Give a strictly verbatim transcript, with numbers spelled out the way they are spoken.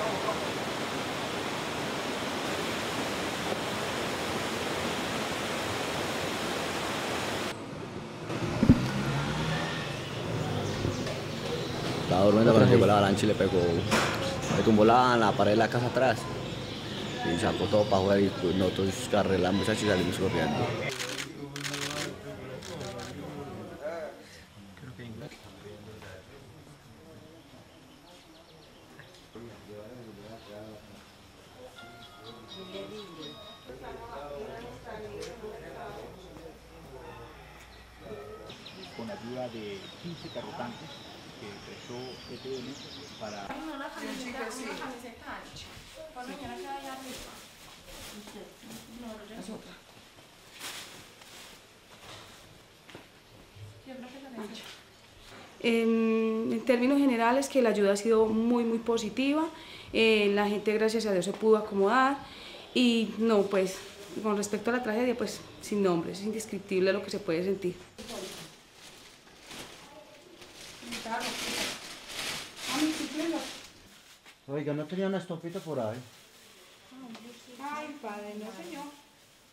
Estaba durmiendo cuando llegó la avalancha y le pegó, le tumbó la, la pared de la casa atrás y sacó todo para afuera y pues, nosotros arreglamos muchachos y salimos corriendo. Con ayuda de quince carrotantes que prestó E T N para... En, en términos generales, que la ayuda ha sido muy muy positiva, eh, la gente gracias a Dios se pudo acomodar y no, pues con respecto a la tragedia, pues sin nombre, es indescriptible lo que se puede sentir. Oiga, ¿no tenía una estopita por ahí? Ay, padre, no señor.